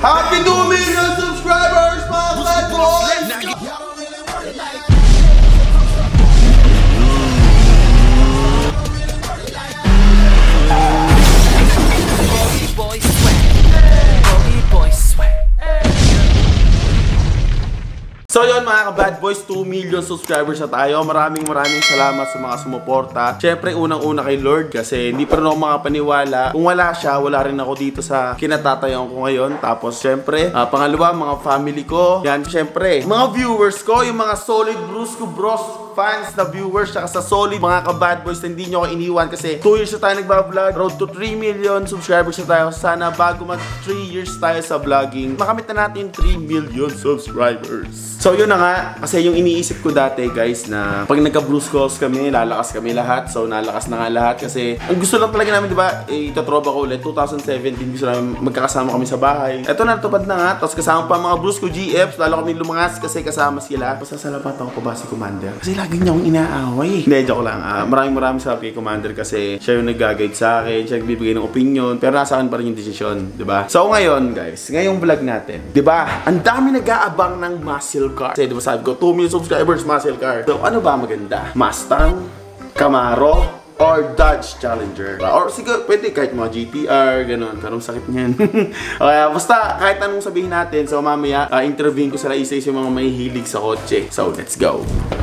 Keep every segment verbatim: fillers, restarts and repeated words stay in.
Happy two million subscribers, mga bad boys! So yun mga ka-bad boys, two million subscribers na tayo. Maraming maraming salamat sa mga sumuporta. Siyempre unang-una kay Lord kasi hindi pa rin ako makapaniwala. Kung wala siya, wala rin ako dito sa kinatatayan ko ngayon. Tapos siyempre, uh, pangalawa, mga family ko. Yan, siyempre, mga viewers ko, yung mga solid Brusco Bros fans na viewers, saka sa solid mga ka-bad boys na hindi nyo ako iniwan kasi two years na tayo nagbablog. Road to three million subscribers na tayo. Sana bago mag three years tayo sa vlogging, makamit na natin yung three million subscribers. So yun na nga, kasi yung iniisip ko dati guys na pag nagka-Bruscos kami, lalakas kami lahat. So nalakas na nga lahat kasi ang gusto lang talaga namin, diba, eh, itatroba ko ulit, two thousand seventeen, gusto namin magkakasama kami sa bahay. Eto na, natupad na nga. Tapos kasama pa mga Brusco G Fs, lalo kami lumangas kasi kasama sila. Pasasalamatan ko pa ba si Commander? Kasi lagi niya akong inaaway. Hindi, joke lang. Uh, maraming maraming sa kay Commander kasi siya yung nag-guide sa akin, siya nagbibigay ng opinion, pero nasa akin pa rin yung desisyon, diba? So ngayon guys, ngayong vlog natin, diba, ang dami nag-aabang ng muscle car. Kasi diba sabi ko, two million subscribers, muscle car. So ano ba maganda? Mustang, Camaro, or Dodge Challenger. Or siguro, pwede kahit mga G T R, gano'n. Karong sakit niyan. Okay, basta kahit anong sabihin natin. So mamaya, uh, interviewin ko sila isa-isa yung mga may hilig sa kotse. So let's go!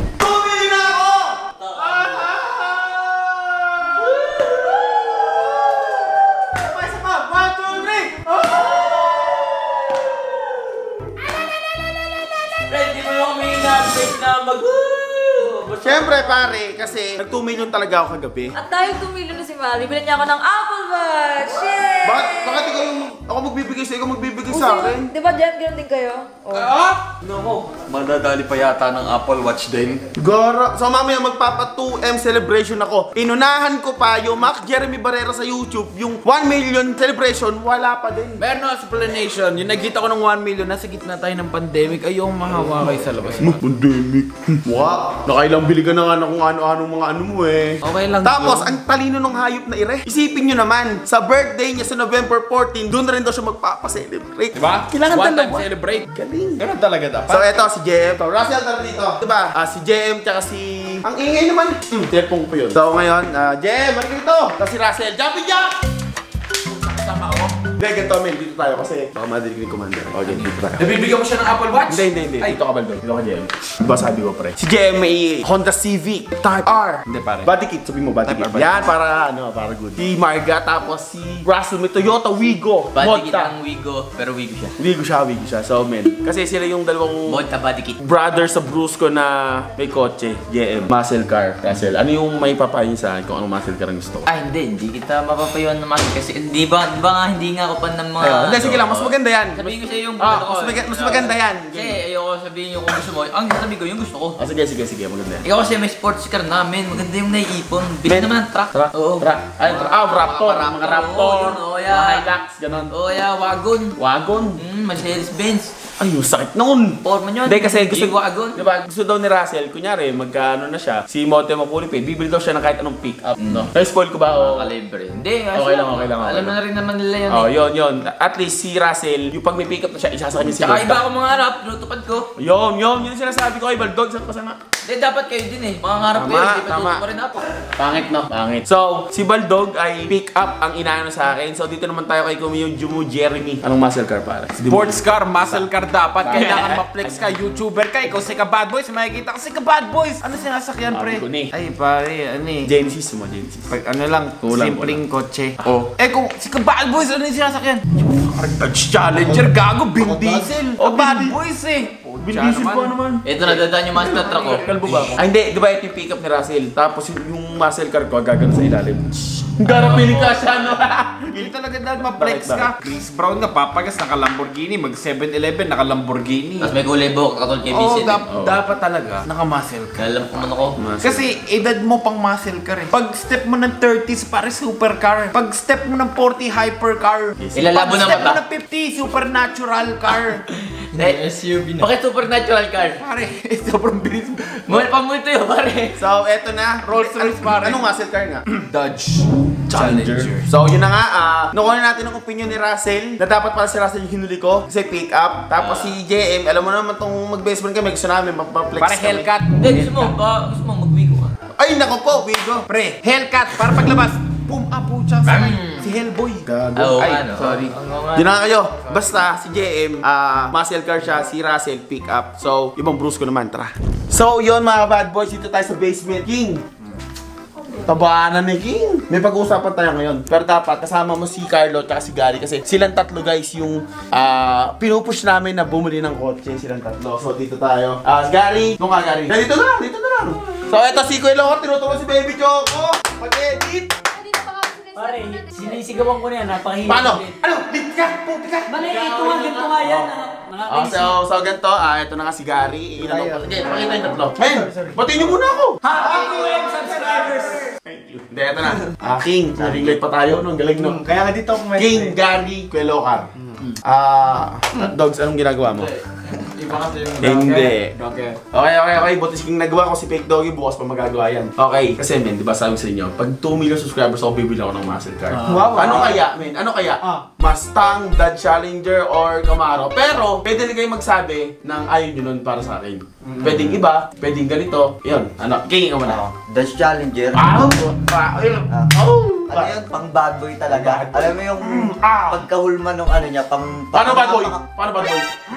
Siyempre pare, kasi nag two million talaga ako kagabi. At dahil two million na si Mali, bilan niya ako ng Apple Watch! Yay! Bakit? Bakit ikaw yung ako magbibigay sa ikaw magbibigay sa akin? Di ba dyan, gano'n din kayo? Oh. Ah! Nako, madadali pa yata ng Apple Watch din. Gara! So mamaya magpapa two M celebration ako. Inunahan ko pa yung Mac Jeremy Barrera sa YouTube, yung one million celebration, wala pa din. Meron na explanation, yung nagkita ko ng one million, nasa gitna tayo ng pandemic, ayaw mahawa kayo sa labas. No, pandemic. Wow! Nakailang bili ka na nga na kung ano-anong mga ano mo eh. Okay lang. Tapos, yun. Ang talino ng hayop na ire. Isipin nyo naman, sa birthday niya sa November fourteen, doon na rin daw siya magpapacelebrate. Diba? Kailangan one dalawa. time celebrate. Galing. Ganun talaga dapat. So, eto si J M. So, Russell tara dito. Diba? Uh, si J M tsaka si... Ang ingay naman. Hmm, telepon ko yun. So, ngayon, uh, J M, ano dito? Tapos si Russell. Jumping Jack! Sama ako. Hindi, ganito men. Dito tayo kasi baka madilig ni Commander. O, dyan, dito tayo. Nabibigyan mo siya ng Apple Watch? Hindi, hindi, hindi. Ay. Dito ka baldo. Dito ka J M. Diba sabi ko pre? Si J M may Honda Civic Type R. Hindi pare. Body kit. Sabi mo body kit. Yan, para ano, para good. Si Marga, tapos si Russell may Toyota Wigo. Body kit ang Wigo, pero Wigo siya. Wigo siya, Wigo siya. So, men. Kasi sila yung dalawang Monta body kit. brother sa Brusco na may kotse. J M. Muscle car. Russell, ano yung may papayin sa akin kung anong muscle car ang gusto ko? Ay, hindi. Hindi kita mapapayuan naman kasi di ba, di ba nga hindi nga ako pan ng mga... Ayun. Hindi, sige lang. Mas maganda yan. Sabihin ko sa'yo yung Ah, gusto ko. mas, mag mas maganda yan. Kasi ayoko sabihin yung kung gusto mo. Ang sabi ko yung gusto ko. Ah, sige, sige, sige. Maganda yan. Ikaw kasi may sports car namin. Maganda yung naiipon. Bili Men. naman ng truck. Truck? Oo. Truck? Ay, tra ah, Raptor. Mga Mga Raptor. Oo, yun, oo, yeah. Mga Hilux. Ganon. Oo, yeah, wagon. Wagon. Hmm, Mercedes-Benz. Ay, yung sakit noon. Forma yun. Hindi kasi gusto Yung wagon. Diba, gusto daw ni Russell, kunyari, magkano na siya, si Mote Mapulipid, bibili daw siya ng kahit anong pick-up, Mm. no? Na-spoil ko ba o? Kalibre. Hindi. Okay lang, okay lang, okay Alam lang. na rin naman nila yan. Oh, eh. yun, yun. At least si Russell, yung pag may pick-up na siya, isasakay niya si Tsaka Lord. iba ako mga harap, tinutupad ko. Yun, yun, yun yung sinasabi ko kay Baldog, sa kasama. Hindi, dapat kayo din eh. Mga harap ko Tama, yun, di pa tama. tutupa rin ako. Pangit, no? Pangit. So, si Baldog ay pick-up ang inaano sa akin. So, dito naman tayo kay Kumiyong Jumu Jeremy. Anong muscle car para? Sports car, muscle car dapat. Kailangan ma-flex ka, YouTuber ka. Ikaw si ka-bad boys, makikita ka si ka-bad boys. Ano sinasakyan, pre? Sabi ko ni. Ay, pare, ano eh. Genesis mo, Genesis. Pag ano lang, Kulang, simpleng kotse. Oh. Eh kung si ka-bad boys, ano yung sinasakyan? Dodge Challenger, gago, Vin Diesel. Oh, Oh, bad Vin- boys eh. Vin Diesel pa naman. Ito, nadadaan yung master truck ko. Kalbo ba ako? Ay, hindi. Di ba ito yung pick-up ni Russell? Tapos yung, yung muscle car ko, gagano sa ilalim. Gara pili ka siya, no? Hindi talaga dahil ma-flex Bakit, ka. Chris Brown nga, papagas, naka-Lamborghini. Mag seven eleven, naka-Lamborghini. Tapos may kulay buhok, katulad kay Oo, Vincent. dap- dapat talaga, naka-muscle ka. Alam ko man ako. Kasi edad mo pang muscle car eh. Pag step mo ng thirties, pare supercar. Pag step mo ng forty, hypercar. Ilalabo Pag na step mo mata. ng fifty, supernatural car. Eh, S U V na. bakit supernatural car? Pare, sobrang bilis. Mahal pa mo ito yun, pare. So, eto na. Rolls Royce, pare. Anong muscle car nga? Dodge Challenger. So, yun na nga. Uh, nakuha natin ang opinion ni Russell na dapat pala si Russell yung hinuli ko kasi pick up. Tapos si J M, alam mo naman itong mag-best friend kami. Gusto namin, mapaplex Pare kami. Hellcat. Hindi, gusto mo ba? Gusto mo magbigo ka? Ay, nako po, Vigo. Pre, Hellcat. Para paglabas, boom, apo, chance. Si Hellboy. Oo, Ay, ano? sorry. Oo nga. Di na kayo. Basta si J M, ah, muscle car siya, si Russell pick up. So, ibang Bruce ko naman, tara. So, yun mga bad boys, dito tayo sa basement. King! Tabaanan ni King. May pag-uusapan tayo ngayon. Pero dapat kasama mo si Carlo at si Gary kasi silang tatlo guys yung ah, pinupush namin na bumili ng kotse. Silang tatlo. So, dito tayo. Ah, Gary, nung ka Gary? Dito na, dito na lang. So, eto si Kuya Loco, tinutulong si Baby Choco. Pag-edit. Pare, sinisigawan ko na yan, napakahirap. Paano? ulit. Ano? Dito ka, puti ka. Mali, ito nga, ganito nga yan. Mga Oh, so, so ganito, ah, ito na nga si Gary. Ilan ako. Okay, pakita yung tatlo. Men, batiin niyo muna ako. Happy New Year, subscribers! Hindi, ito na. Ah, King, naring light pa tayo. Anong galing no? Kaya nga dito ako may... King, Gary, Kuya Locar. Ah, Dogs, anong ginagawa mo? Iba kasi yung... Hindi. Okay. Okay, okay, okay. Buti si King nagawa ko si Fake Doggy. Bukas pa magagawa yan. Okay. Kasi men, di ba sabi ko sa inyo, pag two million subscribers ako, bibili ako ng muscle car. Wow. Ano kaya, men? Ano kaya? Ah. Mustang, Dodge Challenger, or Camaro. Pero, pwede na kayo magsabi ng ayaw nyo nun para sa akin. Pwedeng iba, pwedeng ganito. Yun. Ano? King, ikaw muna. Dodge Challenger. Ah! Ah! Ah. Oh! Ano yun? Pang bad boy talaga. Bad boy. Alam mo yung Ah. pagkahulma nung ano niya, pang... Paano bad boy? pang- Paano bad boy?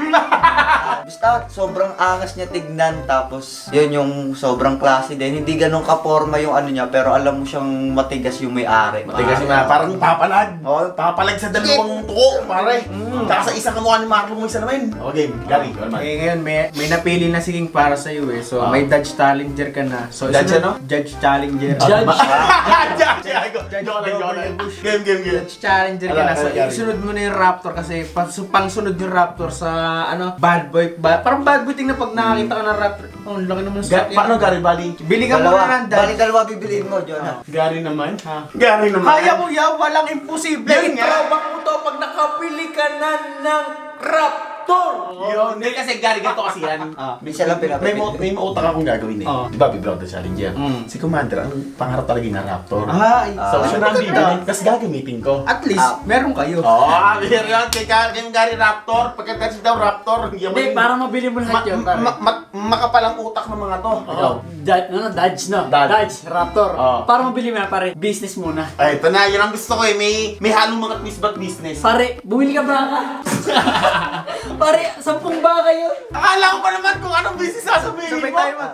Basta sobrang angas niya tignan, tapos yun yung sobrang klase din. Hindi ganun kaporma yung ano niya, pero alam mo siyang matigas yung may-ari. Matigas yung mga, parang papalag. Oo. Papalag sa dalawang tuko, pare. Tsaka sa isa kamukha ni Marlo mo isa naman. Okay, Gary, ikaw naman. Eh ngayon, may, may napili na si King para sa iyo eh. So, Ah. may Dodge Challenger ka na. So, Dodge isunod- ano? Dodge Challenger. Judge! Judge! Joke lang, joke lang. Game, game, game. Dodge Challenger ka Ala, na. So, ala, Gary. isunod mo na yung Raptor kasi pang, pang sunod yung Raptor sa ano, bad boy. Ba, parang bad boy tingnan pag nakakita ka ng Raptor. Oh, ang laki naman sa Ga- paano Gary, bali? Bili ka Dalawa. muna ng Bali Dodge. dalawa bibiliin mo, Jonah. Gary naman? Gary naman? Kaya mo yan, walang imposible. Yun nga. Itrabak mo to pag nakapili ka na ng Raptor. Yun, hindi kasi Gary, ganito kasi yan. May siya lang May, pinapili. mo, may mautak akong gagawin eh. Oo. Di ba, bibigyan ko ng challenge yan? Mm. Si Commander, ang pangarap talaga yung Raptor. Ah, So, Ah, siya na ang bibili, tapos gagamitin ko. at least, Ah. meron kayo. Oo, oh, bigyan yun. Kay Gary, kay Gary Raptor. Pagkatapos daw Raptor, hindi Hindi, para mabili mo ma lahat yun, pare. ma ma makapalang utak ng mga to. Ikaw. Dodge, ano, Dodge, no? Dodge. Dodge, Raptor. Oo. Para mabili mo yan, pare, business muna. Ay, ito na, yun ang gusto ko eh. May, may halong mga twist but business. Pare, bumili ka baka. Pare, sampung baka yun. Akala ko pa naman kung anong business sasabihin Sabay mo. tayo ma.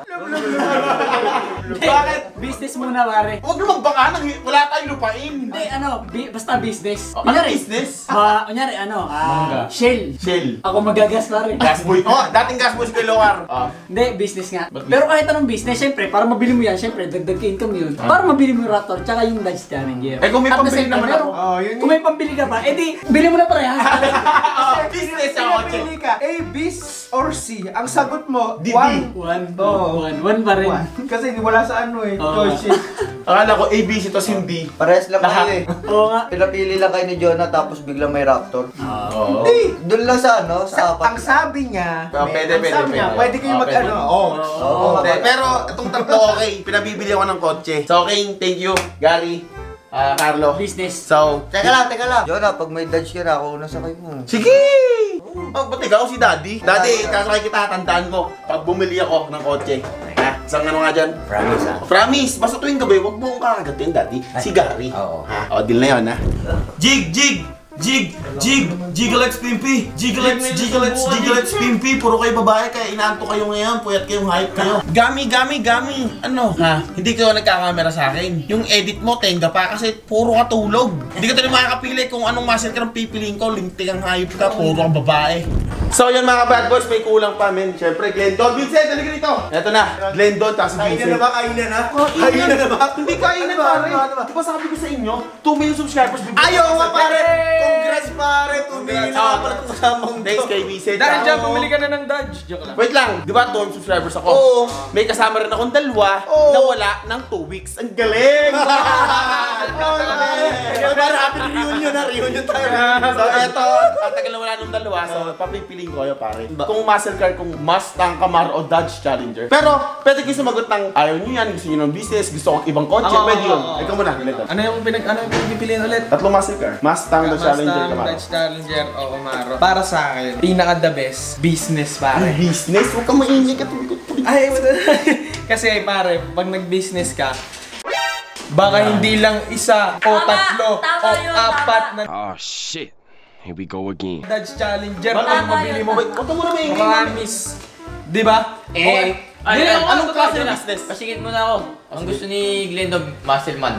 Bakit? Business muna, pare. Huwag naman baka nang wala tayong lupain. Hindi, ano, bi- basta business. Oh, ano business? Ah, kunyari, ano, ah, Shell. Shell. Ako magagas, pare. Gas boy. Oh, dating gas boy si Kelowar. Ah. Hindi, business nga. Ba't Pero kahit anong business, syempre, para mabili mo yan, syempre, dagdag ka income yun. Para mabili mo yung Raptor, tsaka yung Dodge Challenger. Eh, kung may At the pambili same time, naman meron- ako. Oh, yun Kung may pambili ka pa, edi, bili mo na pare, ha? Oh, business ako. Pinapili ka, A, B, or C. Ang sagot mo, D, D. one. One, Oo. one, one pa rin. One. Kasi wala sa ano eh. Oo. Oh, shit. Akala ko A, B, C, tapos yung D. Parehas lang Lahat. kayo eh. Oo nga. Pinapili lang kayo ni Jonah, tapos biglang may Raptor. Oo. Hindi. Doon lang sa ano, Sa, sa apat. ang sabi niya, Oh, may- pwede, ang pwede, sabi niya, pwede. pwede kayo Oh, mag pwede. ano. Oh. Oo, Hindi, pero itong tatlo okay. Pinabibili ako ng kotse. So, okay, thank you, Gary, ah, Carlo. Business. So, Teka lang, teka lang. Jonah, pag may Dodge ka na, ako una sakay mo. sige! Oh, ba't ikaw si Daddy? Daddy, kasakay kita, tandaan mo. Pag bumili ako ng kotse. Ha? Isang ano nga dyan? Promise ah. Promise! Basta tuwing gabi, huwag mo akong kakagatin, Daddy. Si Gary. Oo. Ha? O, deal na yun, ha? Jig, jig, jig, jig, Jigglex Pimpy, Jigglex, Jigglex, Jigglex Pimpy, puro kayo babae kaya inaanto kayo ngayon, puyat kayong hype kayo. Gami, gami, gami, ano? Ha? Hindi kayo nagkakamera sa akin. Yung edit mo, tenga pa kasi puro ka tulog. Hindi ka tayo makakapili kung anong muscle ka ng pipiliin ko, lintik ang hype ka, puro ka babae. So yun mga bad boys, may kulang pa men. Siyempre, Glendon. Vincent, halika rito. Eto na, Glendon, tapos Vincent. Kainan na? Kainan na ba? Hindi kainan pare. Di ba sabi ko sa inyo, two million subscribers. bibigyan Ayaw ko nga sa- pare! Congrats pare! Tumingin na pala ito sa mong Thanks kay Vincent. Dahil Tsaka- dyan, bumili ka na ng Dodge. Joke lang. Wait lang, di ba two million subscribers ako? Oo. May kasama rin akong dalawa Oo. na wala ng two weeks. Ang galing! Para happy reunion na, reunion tayo. So eto, tatagal na wala nung dalawa. So papipili pipiliin ko kayo, pare. Kung muscle car, kung Mustang, Camaro, o Dodge Challenger. Pero, pwede kayo sumagot ng ayaw nyo yan, gusto nyo ng business, gusto ko ibang kotse, Ako, pwede ako, yun. ako. Ikaw muna, ganito. Ano yung pinag ano yung pipiliin ulit? Tatlong muscle car. Mustang, Dodge Challenger, Mustang, Camaro. Dodge Challenger o Camaro. Para sa akin, pinaka the best business pare. Business? Huwag kang mainit ka. Ay, kasi pare, pag nag-business ka, baka hindi lang isa o Tama, tatlo tama o yun, apat na Oh shit. Here we go again. Dodge Challenger Tama ang mabili yun, mo. tama. Wait, huwag ka muna maingay. Promise. Di ba? Eh, Ay, Hindi, ay, anong ay, klase ay, ng ay, business? Pasigit mo na ako. Ang gusto ni Glendon, Muscleman.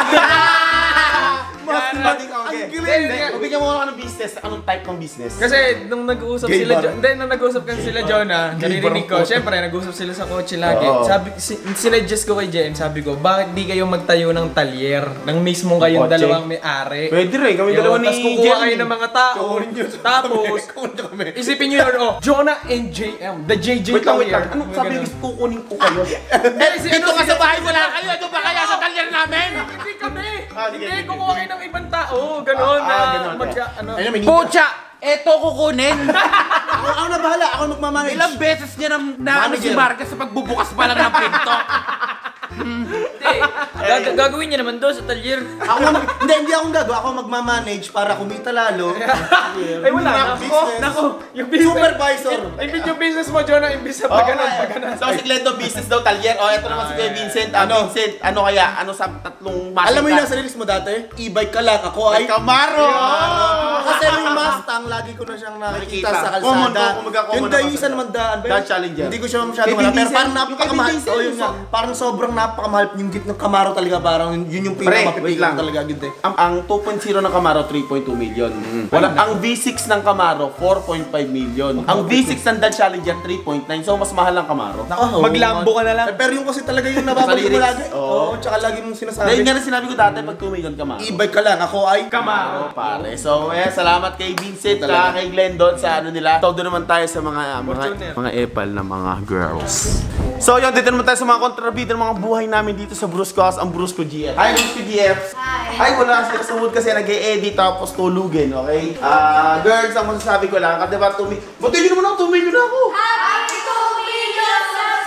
Mustang, okay. Ang galing. Hindi, Bigyan mo ako ng business. Anong type ng business? Kasi nung nag-uusap Gay sila, bar. Jo- hindi, nung nag-uusap kasi sila Jonah, Gay naririnig bar ko, po. syempre, nag-uusap sila sa kotse lagi. Oo. Sabi, si, sinuggest ko kay Jem, sabi ko, bakit di kayo magtayo ng talyer? Nang mismo kayong Kotse. dalawang may-ari. Pwede rin, kami Yun, dalawa ni tas kukuha Jen. kayo ng mga tao. Tapos, isipin nyo yun, oh, Jonah and J M, the J J Wait lang, wait lang. Talyer. Anong sabi gusto kukunin ko kayo? Eh, si- Dito ano, ka si- sa bahay, wala kayo. Ito ba kaya sa talyer namin? Hindi kami! Ah, sige, Hindi, sige, kukuha sige. kayo ng ibang tao. Ganon Ah, na ah, ganon, magka, eh. ano. Pucha! Eto kukunin! ako, ako na bahala, ako magmamanage. Ilang beses niya na, na ano si Manager. Marquez sa pagbubukas pa lang ng pinto. Hindi, gag- gagawin niya naman doon sa talyer. ako mag, hindi, hindi ako gagawa. Ako magmamanage para kumita lalo. Ay, wala. Nako, Business. nako. Yung business. Supervisor. Imbis yung business mo, Jonah, imbis sa pagganan, pagganan. So, si Glendo, business daw, talyer. O, eto naman si Kuya Vincent. Ah, Vincent, ano kaya? Ano sa tatlong muscle Alam mo yung car? nasa release mo dati? E-bike ka lang. Ako ay... Camaro! Kasi yung Mustang, lagi ko na siyang nakikita Nakikita. sa Common kalsada. to, kumaga common Yung na dahil yung kasi. isa naman daan. ba yun? Dodge Challenger. Hindi ko siya masyadong Kay alam. Pero Vincent, parang yung kay napakamahal. Vincent, Oh, yun yung nga. Parang sobrang napakamahal yung gift ng Camaro talaga. Parang yun yung Pre, wait pinaka-mapipili lang. ko talaga. Gid eh. Ang, ang two point oh ng Camaro, three point two million. Wala, ang V six ng Camaro, four point five million. Ang V six ng Dodge Challenger, three point nine. So, mas mahal ang Camaro. Nako, Maglambo ka na lang. Eh, Pero yung kasi talaga yung nababalik mo lyrics. lagi. Oo. Oo, tsaka lagi mong Dahil sinasabi. nga rin sinabi ko dati, pag two million Camaro. E-bike ka lang. Ako ay... Camaro, pare. So, eh, salamat kay Vincent, at kay Glendon sa ano nila. Todo naman tayo sa mga mga, mga epal na mga girls. So, yun, dito naman tayo sa mga kontrabida ng mga buhay namin dito sa Brusco House, ang Brusco G F. Hi, Brusco G F. Hi. Hi, wala sila sa mood kasi nag-e-edit tapos tulugin, okay? Ah, girls, ang masasabi ko lang, kasi diba, two million. Buti nyo naman ako, two million ako. Happy two million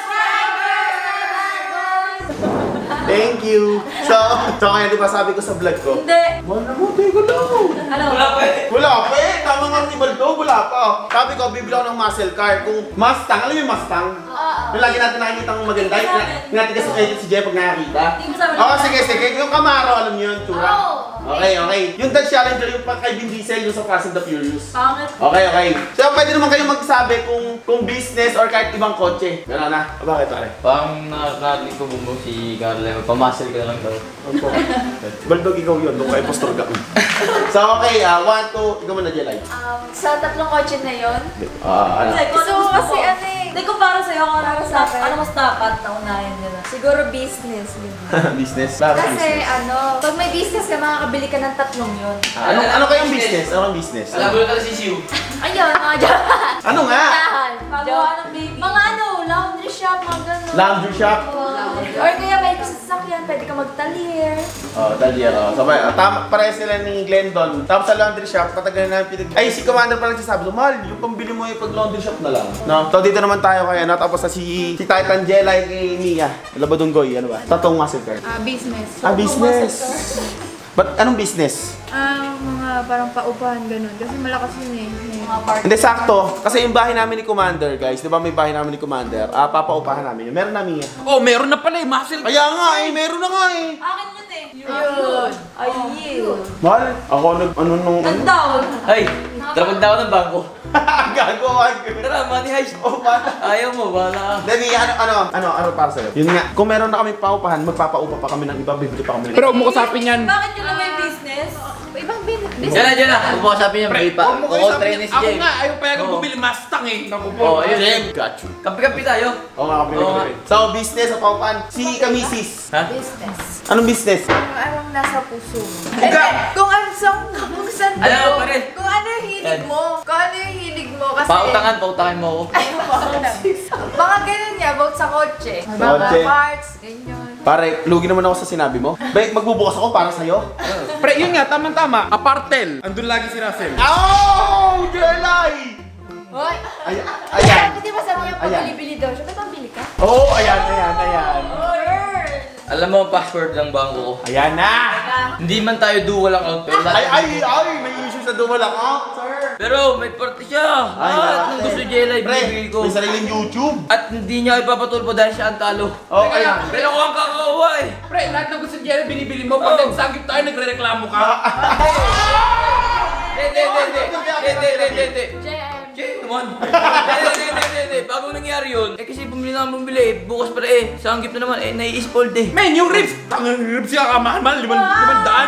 subscribers! Thank you. So, so kaya di ba sabi ko sa vlog ko? Hindi. Wala mo, teka lang. Ano? Wala pa eh. Wala pa eh. Tama nga ni Baldo, wala pa. Sabi ko, bibili ako ng muscle car. Kung Mustang, alam mo yung Mustang? Oo. Yung lagi natin nakikita ang maganda. Yung yung natin kasi edit si Jeff pag nakakita. Hindi mo sabi. Oo, sige, sige. Yung Camaro, alam niyo yun, tsura. Oo. Okay, okay. Yung Dodge Challenger, yung pag kay Vin Diesel, yung sa Fast and the Furious. Pangit. Okay, okay. So, pwede naman kayo magsabi kung kung business or kahit ibang kotse. Gano'n na. O, bakit, pare? Parang nakakarinig ko bumbo si Carla. Pamuscle ka na lang daw. Opo. Baldog, ikaw yun. Doon kayo postor ka. So, okay. ah, one, two. Ikaw muna, Jelay. Um, sa tatlong kotse na yon, Ah, ano? gusto ko kasi ano eh, Hindi ko para sa'yo, ako para Sa sa akin? ano mas dapat na unahin nila. siguro business. ganun. Business. Bakit Kasi business? ano, pag may business ka, makakabili ka ng tatlong yun. Ano, ano kayong business? Ano kayong business? Alam mo na si Siu. Ayun, mga dyan. Ano nga? Pagawa ng baby. Mga ano, laundry shop, mga ganun. Laundry shop? Oo. Or kaya may sasakyan, pwede ka magtalir. Oh, Dalier. Oh. Sabay, oh, tama, pare sila ni Glendon. Tapos sa laundry shop, patagal na pinag... Ay, si Commander pa nagsasabi, mahal, yung pambili mo yung pag laundry shop na lang. No? So, dito naman tayo kaya, no? Tapos sa si, si Titan Jelay kay Mia. Labadunggoy, ano ba? Tatong muscle car. Ah, business. Ah, business. Ba't anong business? Ah, mga parang paupahan, ganun. Kasi malakas yun eh. Mga part. Hindi, sakto. Kasi yung bahay namin ni Commander, guys, di ba may bahay namin ni Commander? Ah, papaupahan namin yun. Meron namin yan. Oh, meron na pala eh. Muscle. Kaya nga eh, meron na nga eh. Akin yun eh. Ayun. Ayun. Mahal, ako nag, ano nung, ano? Nag-down. Ay, trapag daw ng bangko. Gagawa ko. Tara, money heist. Oh, paano? Ayaw mo, wala ka. Demi, ano, ano, ano, ano para sa'yo? Yun nga, kung meron na kami paupahan, magpapaupa pa kami ng iba, bibili pa kami ng Pero huwag mo kasapin yan. Bakit yun lang may business? Ibang business. Diyan na, diyan na. Kung mo kasapin niya, may pa. Kukontrain ni si Ako James. nga, ayaw pa yung Oo. bumili Mustang eh. Naku po. Oh, ayun. Jem, got you. Kapi-kapi tayo. Oo nga, kapili Oo nga. So, business o paupahan. Si Kamisis. Ha? Business. Anong business? Kung anong nasa puso mo. Eh, kung ano saan, kung saan Alam mo, mo, pare. kung ano yung hilig mo, kung ano yung hilig mo, kasi... Pautangan, pautangan mo ako. Baka ganun niya, about sa kotse. Mga Kotse. parts, ganyan. Pare, lugi naman ako sa sinabi mo. Ba, magbubukas ako para sa'yo. Pre, yun nga, tama-tama. Apartel. Andun lagi si Russell. Oh, Jelay! Hoy, Ayan. Ayan. Hindi ba sabi niya Ayan. pabili-bili daw siya? Ba't pabili ka? Oo, oh, ayan, ayan, ayan. Alam mo ang password ng bangko ko. Ayan na! Hindi man tayo dual account. Pero Ay, ay, ay! May issue sa dumal ako, sir! Pero may party siya. Ay, At wala. nung gusto niya live Pre, bibigay ko. may sariling YouTube. At hindi niya ipapatulpo dahil siya ang talo. Oh, ayan. Pero ako ang kakawa eh. Pre, lahat ng gusto niya binibili mo. Pag nagsagip tayo, nagre-reklamo ka. Hindi, hindi, hindi, hindi, hindi, hindi, hindi. J M. Jay naman. Hindi, hindi, hindi, hindi. Bago nangyari yun, eh kasi bumili na bumili eh. Bukas pa rin eh. Sanggip na naman eh. Nai-spoiled eh. Men, yung ribs! Tangang ribs siya kamahal-mahal. Liman, limandaan.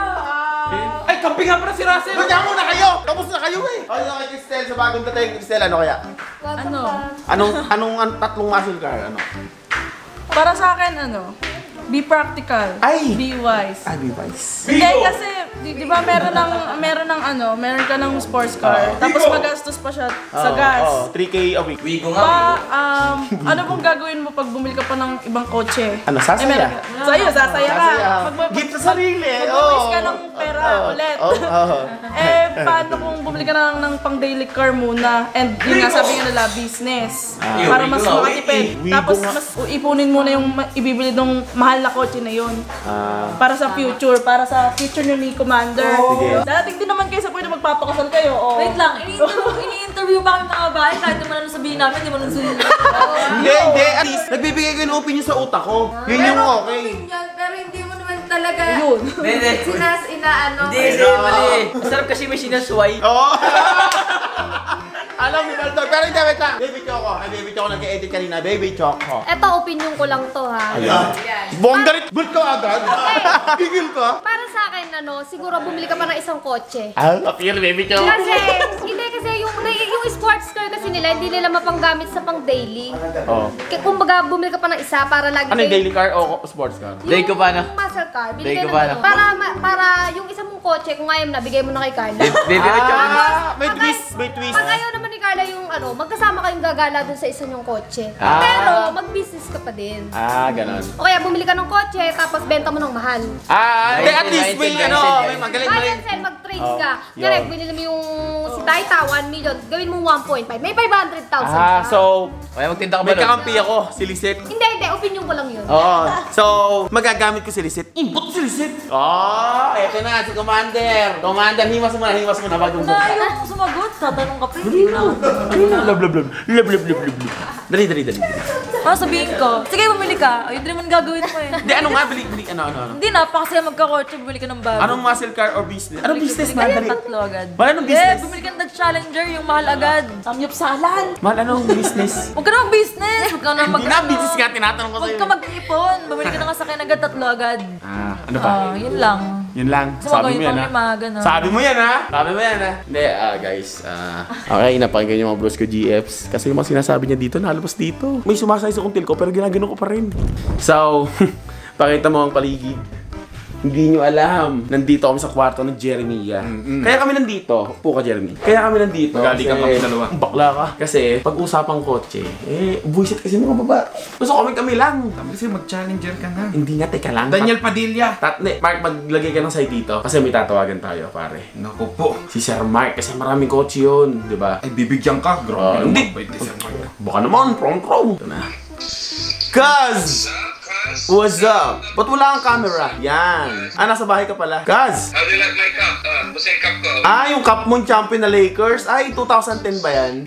Ay, kampi nga pala si Russell. Kanya muna kayo! Tapos na kayo eh! Ay, okay, Cristel, sa bagong dating, Cristel, ano kaya? Ano? Anong, anong an, tatlong muscle car? Ano? Para sa akin, ano? Be practical. Ay! Be wise. Ah, device. Hindi kasi, di, di ba meron ng, meron ng ano, meron ka ng sports car. Tapos magastos pa siya sa gas. Oo, three K a week. Wigo nga. Pa, um, ano pong gagawin mo pag bumili ka pa ng ibang kotse? Ano, sasaya? Eh, meron ka- Sa'yo, sasaya ka. Sasaya. Mag- Gift sa sarili. Mag-waste Oo. ka ng pera Oo. ulit. Oo, oo. Eh, paano kung bumili ka na ng pang daily car muna? And yun nga sabi nga nila, business. Ah. Para mas Wigo nga, makatipid. Wigo Tapos nga. mas ipunin mo na yung ma- ibibili ng mahal na kotse na yun. Ah, Para sa future, para sa future ni Commander. Sige. Darating din naman kayo sa point na magpapakasal kayo. Oh. Wait lang, ini-interview, ini-interview pa kami mga babae kahit naman ano sabihin namin, di mo nang sunod. hindi, hindi. At least, nagbibigay ko yung opinion sa utak ko. Yun yung okay. Yan, pero hindi mo naman talaga Yun. Hindi, hindi. sinas inaano. Hindi, hindi, mali. Masarap kasi may sinaswipe. Oo. Alam mo, Baldo. Pero hindi, wait lang. Baby Choco. Ay, Baby Choco nag-edit kanina. Baby Choco. Eto, opinion ko lang to ha. Ayan. Bonggarit. Good ka agad. Gigil ka. Para sa akin, ano, siguro bumili ka pa ng isang kotse. Ah, appear, Baby Choco. Kasi, hindi kasi yung, yung sports car kasi nila, hindi nila mapanggamit sa pang daily. Oh. Kaya kumbaga, bumili ka pa ng isa para lagi Ano yung kayo- daily car o sports car? Day ko pa na. Yung muscle car, bili Day ka ko ng pa na. para, ma- para yung isa mong kotse, kung ayaw na, bigay mo na kay Carla. Baby, at saka Ah, may Pag- twist, may twist. Pag ayaw naman ni Carla yung ano, magkasama kayong gagala dun sa isa niyong kotse. Ah. Pero, mag-business ka pa din. Ah, ganon. O kaya bumili ka ng kotse, tapos benta mo ng mahal. Ah, hindi, at Nineteen, least may nineteen, ano, nineteen. may magaling, Buy magaling. and sell, mag-trade Oh, ka. yun. Direct, binili mo yung si Taita, one million. Gawin mo one point five. May five hundred thousand Ah, ka. so, Kaya magtinda ka ba may nun? kakampi ako, si Lisette. Hindi, hindi. Opinion ko lang yun. Oo. So, magagamit ko si Lisette. Input si Lisette. Oh, eto na, si Commander. Commander, himas mo na, himas mo na. Bagong Na, ayaw mo sumagot, tatanong ka pa, hindi na. Lab, lab, lab. Lab, lab, lab, lab, lab. Dali, dali, dali. dali. Ano sabihin ko? Sige, bumili ka. Ayun din naman gagawin mo eh. Hindi, ano nga, bili, bili, ano, ano, ano. Hindi na, pakasaya magkakotse, bumili ka ng bago. Anong muscle car or business? Anong business, man? Bumili ka Dali. ng tatlo agad. Wala nung Eh, business. bumili ka ng Dodge Challenger, yung mahal agad. Samyop salan. Man, anong business? Huwag ka na mag-business. Huwag ka na mag- Hindi na, business nga, tinatanong ko Huwag sa'yo. ka mag-ipon. Bumili ka ng kasakyan agad, tatlo agad. Ah, ano pa? Ah, yun lang. Yun lang. So, Sabi gawin mo yan, pang ha? lima, ganun. Sabi mo yan, ha? Sabi mo yan, ha? Hindi, ah, guys. ah, okay, napakinggan niyo mga bros ko G Fs. Kasi yung mga sinasabi niya dito, nalabas dito. May sumasay sa kuntil ko, pero ginagano ko pa rin. So, pakita mo ang paligid. Hindi nyo alam. Nandito kami sa kwarto ng Jeremia. Kaya kami nandito. Upo ka, Jeremy. Kaya kami nandito. Magalikan kami dalawa. Bakla ka. Kasi, pag usapang kotse, eh, buwisit kasi mga baba. Gusto kami kami lang. Kasi mag-challenger ka na. Hindi nga, teka lang. Daniel Padilla. Tat, ne, Mark, maglagay ka ng side dito. Kasi may tatawagan tayo, pare. Naku po. Si Sir Mark, kasi maraming kotse yun, di ba? Ay, bibigyan ka. Ah, Grabe hindi. naman. Wait, Sir Mark. Baka naman, prom-prom. Ito na. Kaz! What's up? Ba't wala kang camera? Yan. Ah, nasa bahay ka pala. Kaz! How do you like my cup? Uh, basta yung cup ko. Ah, yung cup mo champion na Lakers? Ay, twenty ten ba yan?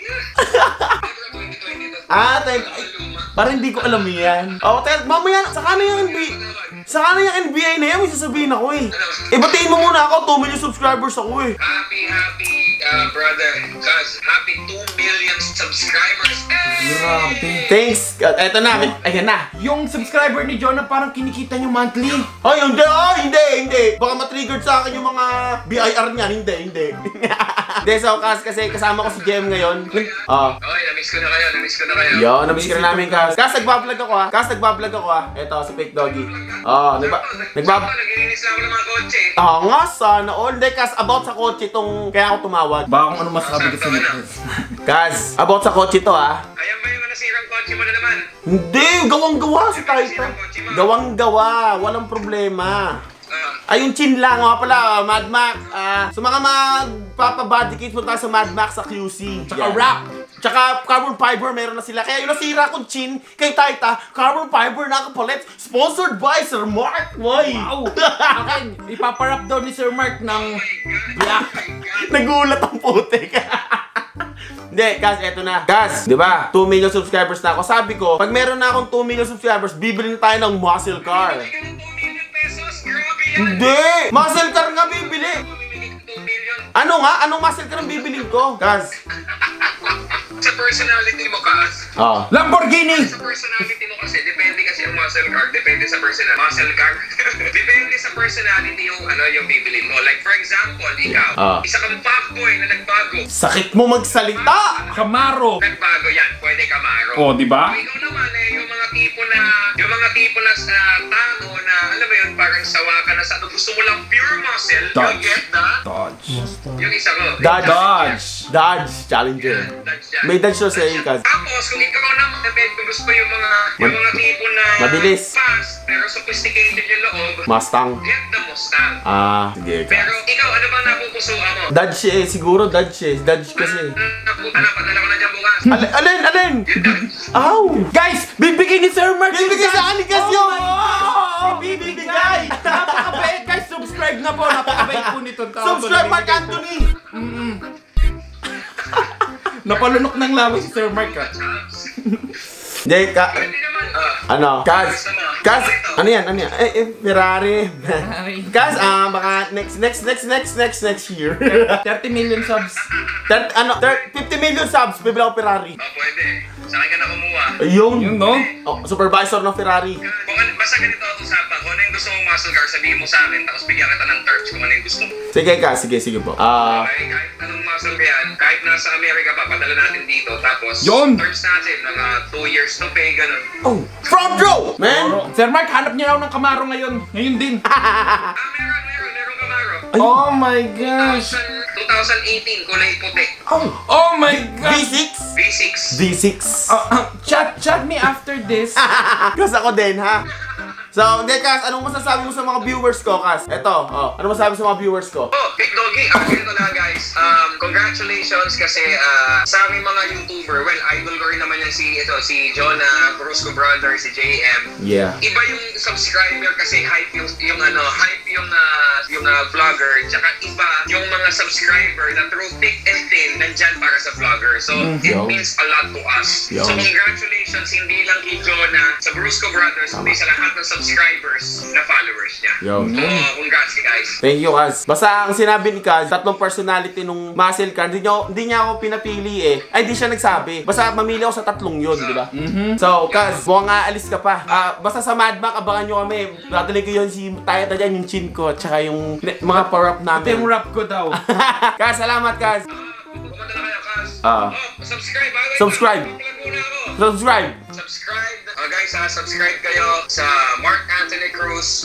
Ah, tayo. Ay, parang hindi ko alam yan. Oh, tayo, mamaya, saka na yung N B A. Saka na yung N B A na yan, may sasabihin ako eh. Eh, batiin mo muna ako, two million subscribers ako eh. Happy, happy, uh, brother. Cuz, happy two million subscribers. Grabe. Thanks. Uh, eto na, ayan na. Yung subscriber ni Jonah parang kinikita niyo monthly. Ay, hindi, ay, hindi, hindi. Baka matriggered sa akin yung mga B I R niyan. Hindi, hindi. Hindi, so, kas, kasi kasama ko si Jem ngayon. Ah. Okay, na-miss ko na kayo, na-miss ko na kayo. Yo, namiss ka na namin, Kas. Kas, nagbablog ako ha. Kas, nagbablog ako ha. Eto, si Fake Doggy. Oh, nagba... Nagbab... Naglilinis na ako ng mga kotse. Ah, nga, sana all. Hindi, Kas, about sa kotse itong... Kaya ako tumawag. Baka kung ano masabi ko sa inyo. Kas, about sa kotse to ha. Ayan ba yung nasirang kotse mo na naman? Hindi, gawang-gawa si Taita. Gawang-gawa, walang problema. Ay, yung chin lang, nga pala, Mad Max. Ah, sa mga magpapabody kits, punta sa Mad Max sa Q C. Tsaka Yan. rap. Tsaka carbon fiber meron na sila. Kaya yung nasira kong chin kay Taita, carbon fiber na kapalit. Sponsored by Sir Mark. Boy. Wow. Akin, ipaparap daw ni Sir Mark ng black. Nagulat ang putik. Hindi, Kaz, eto na. Kaz, di ba? two million subscribers na ako. Sabi ko, pag meron na akong two million subscribers, bibili na tayo ng muscle car. Hindi! Muscle car nga bibili! Ano nga? Anong muscle car ang bibiling ko? Kaz. Sa personality mo, Kaz. Oh. Lamborghini! Sa personality mo kasi, depende kasi ang muscle car. Depende sa personality. Muscle car? Depende sa personality yung ano yung bibili mo. Like for example, ikaw, Ah. isa kang fuckboy na nagbago. Sakit mo magsalita! Camaro! Nagbago yan, pwede Camaro. Oh, di ba? O, ikaw naman eh, yung mga tipo na, yung mga tipo na sa tao na, alam mo yun, parang sawa ka na sa ano, gusto mo lang pure muscle, Dodge. you'll get that. Dodge. Yung isa ko. Dodge. Dodge. Dodge. Challenger. Dodge yan. May Dodge to sa'yo, Kaz. Tapos, kung ikaw naman, kung gusto yung mga, yung mga tipo na Mabilis. fast, pero sophisticated yung loob, Mustang. get the Mustang. Ah, sige, Kaz. Pero ikaw, ano bang napupusuan mo? Dodge eh, siguro Dodge eh. Dodge kasi. Napu- Ano, padala ko na dyan bukas. Alin, alin, alin! Aw! Guys, bibigay ni Sir Mark yung Bibigay sa akin kasi yung... Bibigay! Napakabait guys, subscribe na po. Napakabait po nito. Subscribe, Mark Anthony! Napalunok ng laway si Sir Mark ah. Hindi, ka... Hindi naman, ah. Ano? Kaz! Kaz! Ano yan? Ano yan? Eh, eh, Ferrari. Kaz, ah, baka next, next, next, next, next, next year. thirty million subs. Thir- ano? Thir- fifty million subs, bibili ako Ferrari. Oh, pwede. Sa akin ka na kumuha. Ayun. Yun no? Oh, supervisor ng Ferrari. Kung ano, basta ganito ang usapan. Kung ano yung gusto mong muscle car, sabihin mo sa akin, tapos bigyan kita ng terms kung ano yung gusto mo. Sige, Kaz. Sige, sige po. Ah... Okay, kahit anong muscle ka yan, kahit nasa Amerika pa, padala natin dito. Tapos, Yun! terms natin, mga two years to pay, ganun. Oh! Front row! Man! Sir Mark, hanap niya raw ng Camaro ngayon. Ngayon din. Ah, meron, meron, meron Camaro. Oh my gosh. twenty eighteen, kulay puti. Oh my V gosh. six? V six. V six. Uh, uh, chat, chat me after this. Kaz, ako din, ha? So, hindi, Kaz, anong masasabi mo sa mga viewers ko, Kaz? Eto, oh, ano masasabi sa mga viewers ko? Oh, Big Doggy, ah, ganito na guys. Um, congratulations kasi ah, sa aming mga YouTuber, well, idol ko rin naman yan si, ito, si Jonah, Brusco Brother, si J M. Yeah. Iba yung subscriber kasi hype yung, yung ano, hype yung, uh, yung uh, vlogger, tsaka iba yung mga subscriber na through thick and thin, nandyan para sa vlogger. So, Mm, it yo. means a lot to us. Yo. So, congratulations, hindi lang kay Jonah, sa Brusco Brothers, hindi sa lahat ng subscribers na followers niya. Yo. So, congrats guys. Thank you, Kaz. Basta ang sinabi ni Kaz, tatlong personality nung muscle car, hindi niya, hindi niya ako pinapili eh. Ay, hindi siya nagsabi. Basta mamili ako sa tatlong yun, di ba? So, Kaz, mukhang aalis ka pa. Ah, basta sa Mad Mac, abangan nyo kami. Dadali ko yun si tayo na dyan, yung chin ko, tsaka yung mga pa-rap Ito namin. yung rap ko daw. Kaz, salamat, Kaz. Pumunta na kayo, Kaz. Ah. Oh, subscribe. ah, wait, Subscribe. mag-plug muna ako. Subscribe. Subscribe. Oh, guys, ah, subscribe kayo sa Mark Anthony Cruz,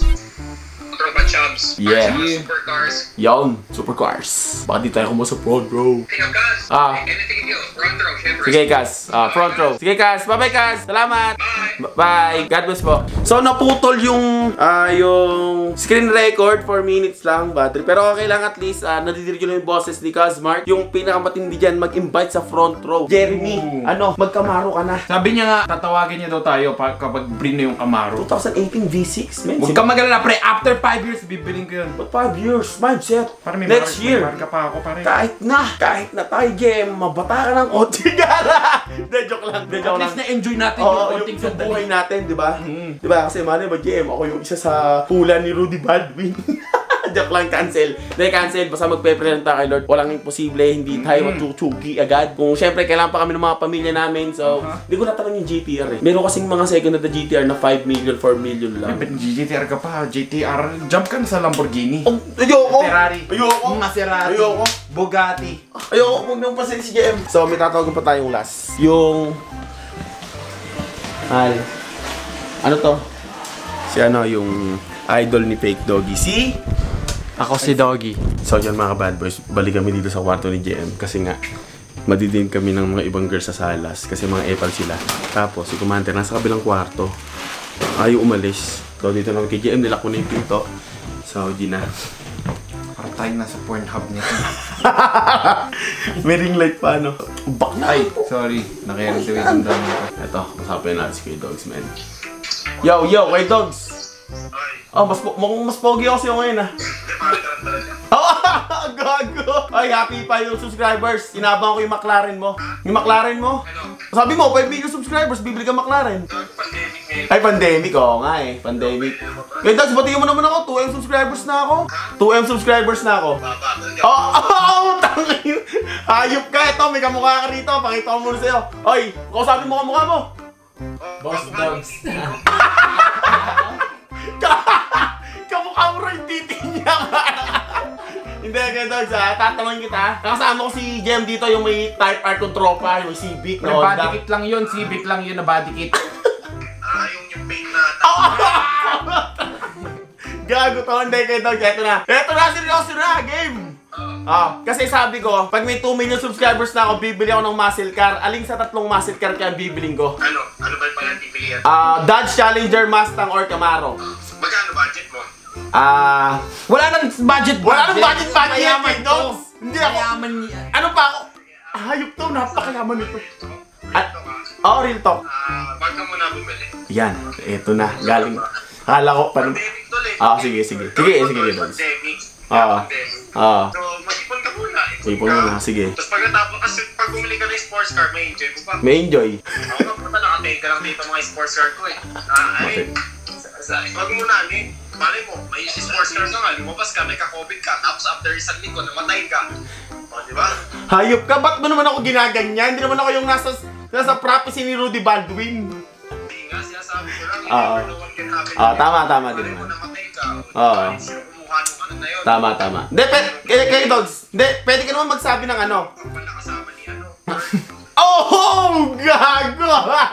Tropa Chubs, Yeah. para sa mga supercars. Yon, supercars. Baka di tayo kumo sa front row. Think of Kaz. Ah. Anything you, front row, syempre. Sige, Kaz. Ah, front row. Sige, Kaz. Bye-bye, Kaz. Salamat. Bye. Bye. God bless po. So, naputol yung ah, yung screen record four minutes lang battery. Pero okay lang at least uh, nadidirig yun yung boses ni Kaz Mark. Yung pinakamatindi dyan, mag-invite sa front row. Jeremy, Ooh. ano, magkamaro ka na. Sabi niya nga, tatawagin niya daw tayo pa, kapag brin na yung Camaro. twenty eighteen V six, man. Huwag kang magalala, pre. After five years, bibiling ko yun. But five years, mindset. Para may Next mark- year. May marka pa ako, pare. Kahit na, kahit na tayo, game, mabata ka ng konti gara. De, joke lang, de, At joke lang. least na-enjoy natin Oo, yung yung, konting yung sandali. buhay natin, di ba? Di ba? Kasi mali ba, J M, ako yung isa sa pula ni Rudy Baldwin. Joke lang, cancel. Hindi, cancel. Basta magpe-present tayo kay Lord. Walang imposible, hindi tayo matutsugi agad. Kung syempre, kailangan pa kami ng mga pamilya namin. So, hindi ko natanong yung G T R eh. Meron kasing mga second na G T R na five million, four million lang. Ba't G T R ka pa? G T R, jump ka na sa Lamborghini. Oh, ayoko! Ferrari. Ayoko! Maserati. Ayoko! Bugatti. Ayoko, huwag nang pasin si J M. So, may tatawagan pa tayong last. Yung... Al. Ano to? Si ano, yung idol ni Fake Doggy. Si... Ako si Doggy. So yun mga bad boys, balik kami dito sa kwarto ni J M kasi nga madidinig kami ng mga ibang girls sa salas kasi mga epal sila. Tapos si Commander nasa kabilang kwarto. Ayaw umalis. So dito naman kay J M, nilak ko na yung pinto. So di na. Para tayo nasa Pornhub niya. May ring light pa, no? Bak na. Ay, sorry. Nakirituate yung dami ko. Ito, masapin natin si Kuya Dogs, man. Yo, yo, Kuya Dogs! Oh, mas, mukhang mas pogi ako sa'yo ngayon, ah. Oh, gago! Ay, happy pa yung subscribers. Inabang ko yung McLaren mo. Yung McLaren mo? Sabi mo, five million subscribers, bibili ka McLaren. Ay, pandemic, oo nga eh. Pandemic. Kuya Dogs, batiin mo naman ako. two M subscribers na ako. two M subscribers na ako. Oh, oh, tangin. Hayop ka. Ito, may kamukha ka rito. Pakita ko muna sa'yo. Oy, kausapin mo kamukha mo. Boss Dogs. Kamukha mo rin titi niya. Hindi, Kuya Dogs, ha? Tatanungin kita. Nakasama ko si Jem dito, yung may Type R kong tropa, yung Civic na Honda. Body kit lang yun. Civic lang yun na body kit. Ah, yung yung paint na... Gago to, hindi Kuya Dogs. Eto na. Eto na, seryoso na, game. Ah, kasi sabi ko, pag may two million subscribers na ako, bibili ako ng muscle car. Aling sa tatlong muscle car kaya bibiling ko? Ano? Ano ba yung pala pipilihan? Ah, Dodge Challenger, Mustang, or Camaro. Magkano budget mo? Ah, Wala nang budget. wala nang budget budget Mayaman Kuya Dogs. Hindi ako. Mayaman niya. Ano pa ako? Hayop to, napakayaman nito. At, oh, real talk. Ah, wag ka muna bumili. Yan, eto na, galing. Akala ko, paano? Pandemic tol eh. Ah, sige, sige. Sige, sige, sige, Dogs. Pandemic. Ah, ah. So, mag-ipon ka muna. Ipon mo na, sige. Tapos pagkatapos, kasi pag bumili ka ng sports car, may enjoy mo pa. May enjoy. Ako nga punta, nakatain ka lang dito mga sports car ko eh. Ah, ay. Wag mo na, eh. Malay mo, may sports car ka nga, lumabas ka, may ka-COVID ka, tapos after isang linggo, namatay ka. O, di ba? Hayop ka, ba't mo naman ako ginaganyan? Hindi naman ako yung nasa, nasa prophecy ni Rudy Baldwin. Hindi nga, sinasabi ko lang, Oo. never know what can happen. Ah, tama, tama din Malay mo, naman. namatay ka. Oo. Sino kumuha nung ano na yun? Tama, tama. Hindi, pwede, kayo, kayo Dogs. Hindi, pwede ka naman magsabi ng ano. Wala kasama ni ano. Oh, gago!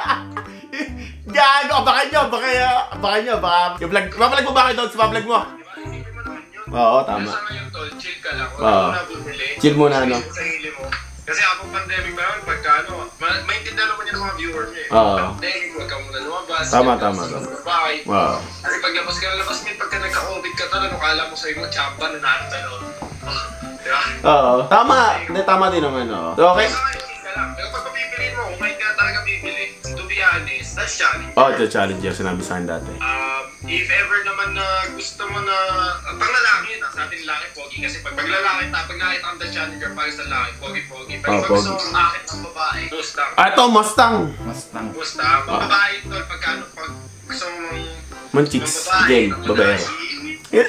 Gago! Baka nyo, baka, baka nyo, baka, i-vlog, ipa-vlog mo ba kayo Dogs? Ipa-vlog mo? Isipin mo naman yun. Oo, tama. Sa ngayon tol, chill ka lang. Oo. Wala mo na bumili. Chill muna, ano? Sa sarili mo. Kasi ako pandemic pa naman, pagka ano, ma- maintindihan naman yun ng mga viewer niya eh. Oo. Pandemic, huwag ka muna lumabas. Tama, huwag ka tama, sa tama. bahay. Wow. Kasi paglabas ka na labas mo, pagka nagka-COVID ka talaga, kala mo sa'yo mo, chamba na natin. Diba? Oo. Tama. Hindi, tama din naman, oo. So, okay. Sa ngayon, chill ka lang. Pero pag pipiliin mo, kung may ka talaga bibili, to be honest, that's challenge. Oh, ito challenge yung sinabi sa akin dati. Um, if ever naman na gusto mo na, uh, pang lalaki yun, ah, sa atin lalaki, pogi. Kasi pag pag lalaki, ta, pag nakita ang the challenger, para sa lalaki, pogi-pogi. Pero Oh, pag pogi. gusto mong akit ng babae, Mustang. Ah, ito, Mustang. Mustang. Mustang. Pag babae ito, pagka ano, pag gusto mong Manchicks. ng babae, Game. ng Babaero. babae,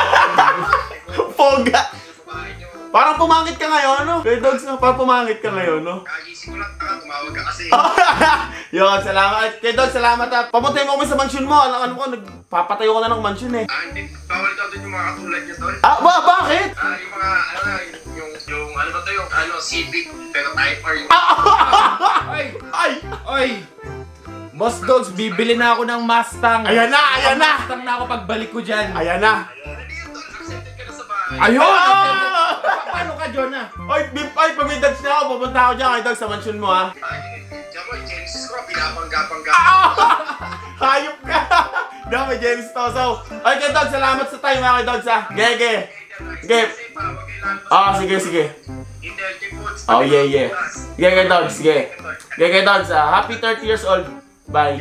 Poga. babae nyo. Parang pumangit ka ngayon, no? Kuya Dogs, no? Parang pumangit ka ngayon, no? Kagising ko lang, taka, tumawag ka kasi. Yun, salamat. Kuya Dogs, salamat ha. Pamuntay mo kami sa mansion mo. Ano, ano ko, nagpapatayo ko na ng mansion eh. Ah, hindi, bawal daw din yung mga katulad nyo, tol. Ah, ba, bakit? Ah, yung mga, ano na, yung, yung, yung, ano ba to yung, ano, Civic, pero Type R yung... Ay! Ay! Oy! Boss Dogs, bibili na ako ng Mustang. Ayan na, ayan na! Mustang na ako pagbalik ko dyan. Ayan na. Hindi yun, tol, accepted ka na sa bahay. Ayun! Ah! Pa- Paano ka, Jonah? Oy, bip, ay, pag may Dogs na ako, pupunta ako dyan kay Dogs sa mansion mo, ha? Diyan mo, Genesis ko, pinapangga-pangga. Hayop ka! Diyan, may Genesis to. So, ay, kay Dogs, salamat sa time, ha, kay Dogs, ha? Gege. Gege. Ah, sige, sige. Oh, yeah, yeah. Sige, kay Dogs, sige. Sige, kay Dogs, ha? Happy thirty years old. Bye.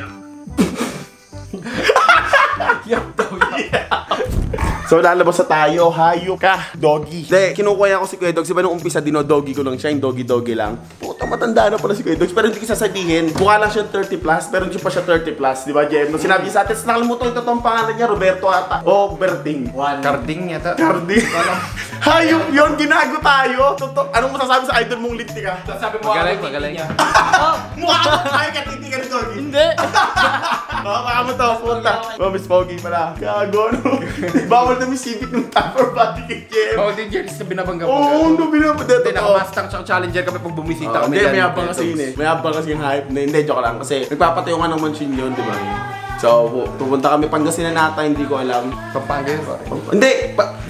So lalabas na tayo, hayop ka, doggy. Hindi, kinukuha ko si Kuya Dogs. Diba nung umpisa, dino-doggy ko lang siya, yung doggy-doggy lang. Putang matanda na pala si Kuya Dogs. Pero hindi ko sasabihin, mukha lang siya thirty plus, pero hindi pa siya thirty plus. Di ba, Jem? Nung sinabi sa atin, nakalimutan ito tong pangalan niya, Roberto ata. O, Berding. Carding yata. Carding. Hayop yun, ginago tayo. Toto, anong masasabi sa idol mong linti ka? Sabi mo Magaling, ako, magaling. niya. Mukha mo, kaya ka titi ka ni Doggy. Hindi. Oo, baka mo to, punta. Oh, Miss Pogi pala. Gago, no? Bawal na may civic ng tupper body kay Jem. Oh, di Jerry's na binabangga Oo, no, binabada. Hindi, naka-Mustang tsaka Challenger kami pag bumisita Oh, kami hindi, dyan. may habang kasi yun eh. May habang kasi yung hype na, hindi, joke lang. Kasi nagpapatayo nga ng mansion yun, di ba? So, pu- pupunta kami Pangasinan nata, hindi ko alam. Pampanga yun, pare. Hindi, pa-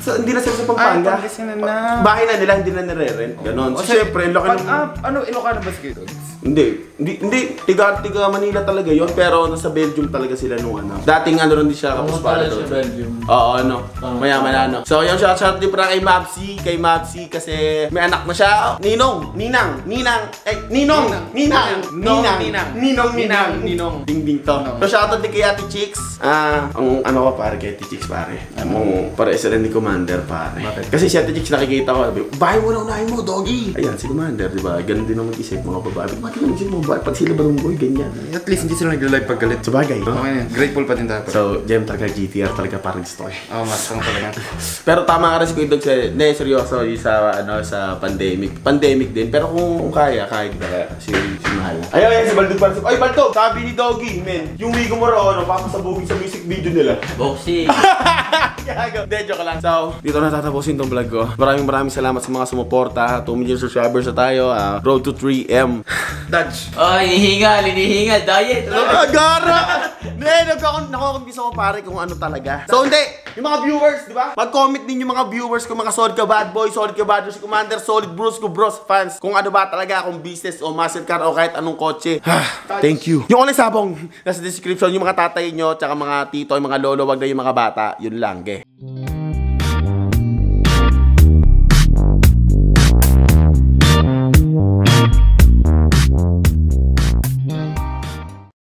sa, hindi na sila sa Pampanga. Ay, Pangasinan na. Bahay na nila, hindi na nire-rent. Ganon. So, syempre, laki ng... Ah, ano, Ilocano ba si Dogs? Hindi, hindi, hindi, tiga, tiga Manila talaga yon, pero nasa Belgium talaga sila nung ano. Dating ano rin di siya kapos para doon. Sa Belgium. Oo, ano, mayaman na ano. So, yung shout shout din para kay Mabsi, kay Mabsi kasi may anak na siya. Ninong, Ninang, Ninang, eh, Ninong, Ninang, Ninang, Ninang, Ninong, Ninang, Ninong. Ding ding to. So, shout out din kay Ate Chicks. Ah, ang ano ko pare kay Ate Chicks pare. Ang para isa rin ni Commander pare. Kasi si Ate Chicks nakikita ko, bahay mo na unahin mo, doggy. Ayan, si Commander, di ba? Ganun din naman isip mga babae. Bakit naman si mo ba? Pag sila barunggoy, ganyan. At least hindi sila nag-live pag galit. Sa bagay. Okay, grateful pa din dapat. So, Jem talaga G T R talaga parang gusto ko eh. Oo, oh, mas kang talaga. Pero tama ka rin si Kuya Dog sa, ne, seryoso yung sa, ano, sa pandemic. Pandemic din, pero kung, kung kaya, kaya kita kaya si, si Mahal. Ayun, ayun, si Baldog para si... Ay, Baldog! Sabi ni Doggy, men, yung wigo mo raw, ano, papasabugin sa music video nila. Boxing. Gago. Hindi, joke lang. So, dito na tatapusin tong vlog ko. Maraming maraming salamat sa mga sumuporta. two million subscribers na tayo. Uh, road to three M. Dodge. Ay, hinihingal, hinihingal. Diet. Agara! Hindi, nakakumbisa ko pare kung ano talaga. So, hindi. Yung mga viewers, di ba? Mag-comment din yung mga viewers kung mga solid ka bad boy, solid ka bad boy, si Commander, solid bros ko bros fans. Kung ano ba talaga, kung business o muscle car o kahit anong kotse. Thank you. Yung online sabong, nasa description, yung mga tatay nyo, tsaka mga tito, yung mga lolo, wag na yung mga bata. Yun lang, ge.